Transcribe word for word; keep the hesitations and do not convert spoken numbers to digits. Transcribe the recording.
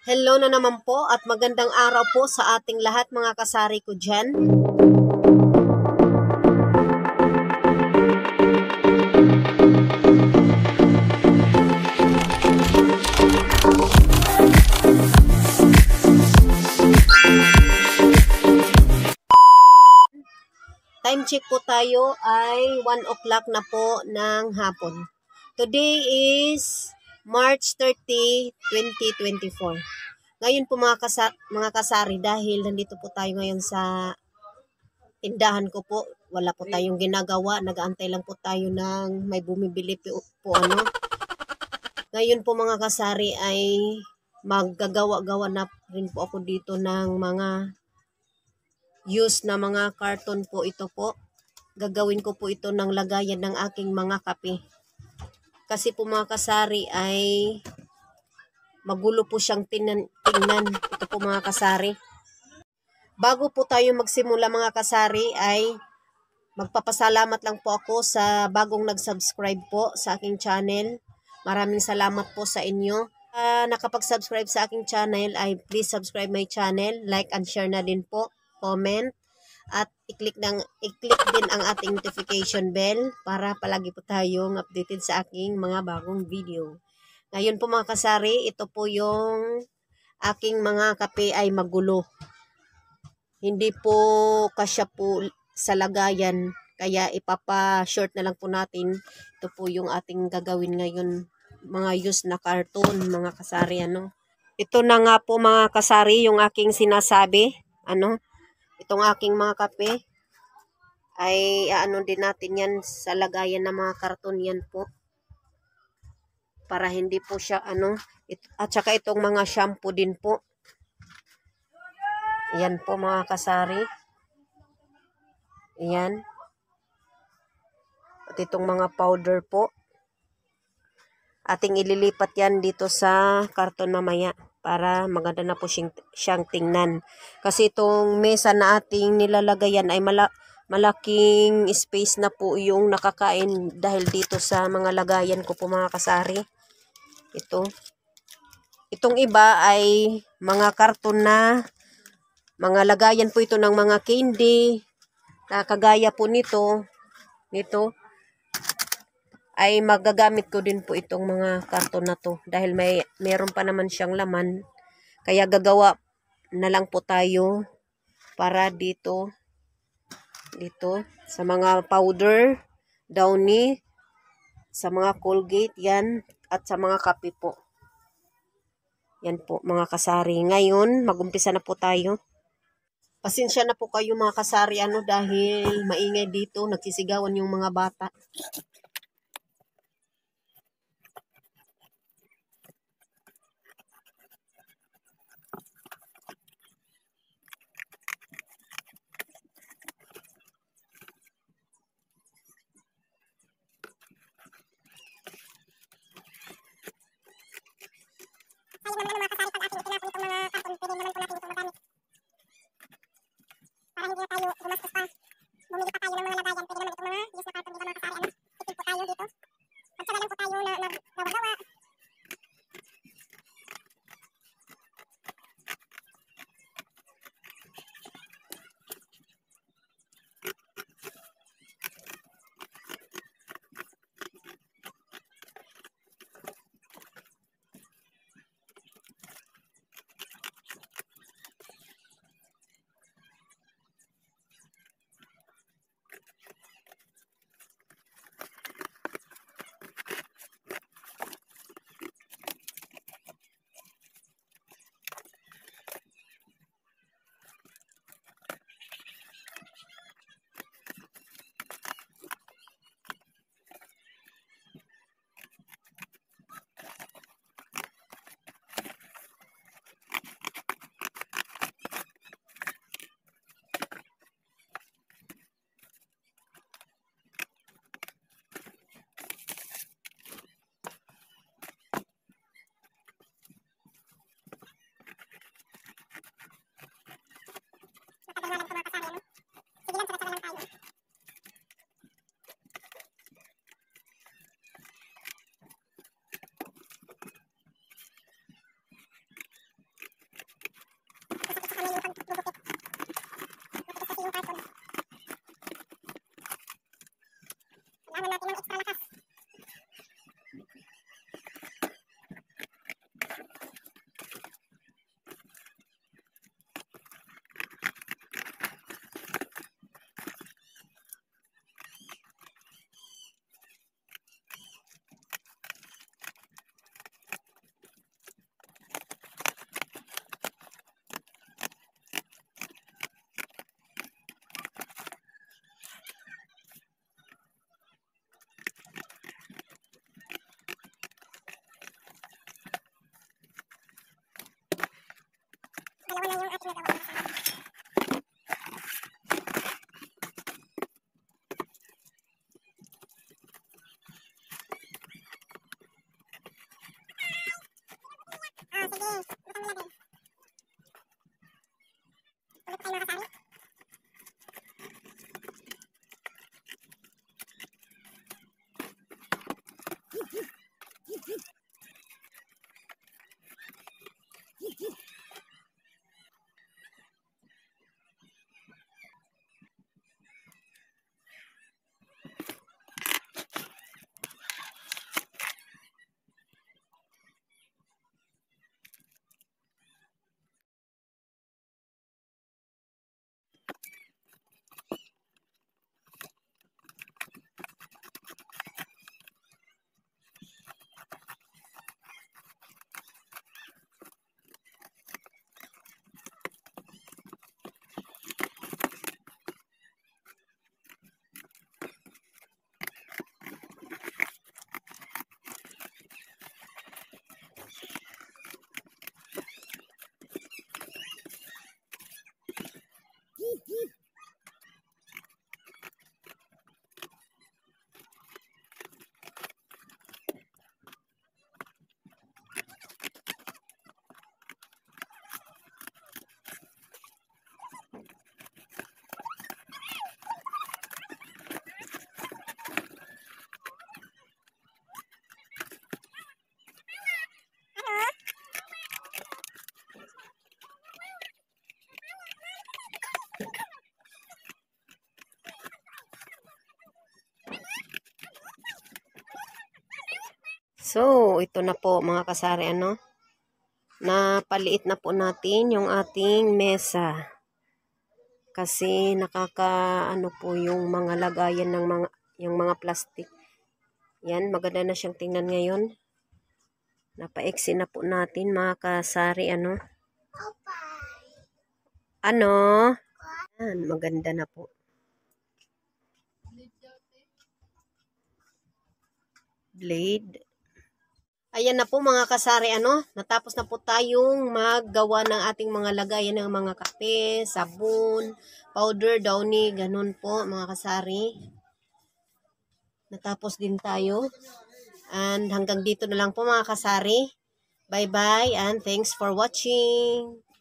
Hello na naman po at magandang araw po sa ating lahat mga kasari ko dyan. Time check po tayo ay one o'clock na po ng hapon. Today is March thirtieth, twenty twenty-four. Ngayon po mga, kasa mga kasari, dahil nandito po tayo ngayon sa tindahan ko po, wala po tayong ginagawa, nag-aantay lang po tayo ng may bumibili po, po ano. Ngayon po mga kasari ay maggagawa-gawa na rin po ako dito ng mga used na mga karton po ito po. Gagawin ko po ito ng lagayan ng aking mga kape. Kasi po mga kasari ay magulo po siyang tingnan. tingnan. Ito po mga kasari. Bago po tayo magsimula mga kasari ay magpapasalamat lang po ako sa bagong nag-subscribe po sa aking channel. Maraming salamat po sa inyo. Uh, nakapag-subscribe sa aking channel ay please subscribe my channel, like and share na din po, comment, at i-click, ng, i-click din ang ating notification bell para palagi po tayong updated sa aking mga bagong video. Ngayon po mga kasari, ito po yung aking mga kape ay magulo. Hindi po kasya po sa lagayan, kaya ipapa-short na lang po natin. Ito po yung ating gagawin ngayon, mga used na karton, mga kasari. Ano. Ito na nga po mga kasari yung aking sinasabi. Ano, itong aking mga kape ay ano din natin yan sa lagayan ng mga karton yan po. Para hindi po siya ano. It, at saka itong mga shampoo din po. Yan po mga kasari. Yan. At itong mga powder po. Ating ililipat yan dito sa karton mamaya para maganda na po siyang, siyang tingnan. Kasi itong mesa na ating nilalagayan ay mala, malaking space na po yung nakakain dahil dito sa mga lagayan ko po mga kasari. Ito. Itong iba ay mga karton na mga lagayan po ito ng mga candy. Na kagaya po nito. Nito. Ay magagamit ko din po itong mga karton na to dahil may meron pa naman siyang laman, kaya gagawa na lang po tayo para dito dito sa mga powder, Downy, sa mga Colgate yan at sa mga kape po. Yan po mga kasari. Ngayon magumpisa na po tayo. Pasensya na po kayo mga kasari ano dahil maingay dito, nagsisigawan yung mga bata. Para hindi na tayo gumastos pa. Bumili pa tayo ng mga lagayan. Pwede naman itong mga use na karton dito mga kasari. Ano? So, ito na po mga kasari, ano? Napaliit na po natin yung ating mesa. Kasi nakaka, ano po yung mga lagayan ng mga, yung mga plastic. Yan, maganda na siyang tingnan ngayon. Napaiksi na po natin mga kasari, ano? Ano? Yan, maganda na po. Blade. Ayan na po mga kasari, ano, natapos na po tayong maggawa ng ating mga lagayan ng mga kape, sabon, powder, downy, ganun po mga kasari. Natapos din tayo. And hanggang dito na lang po mga kasari. Bye-bye and thanks for watching.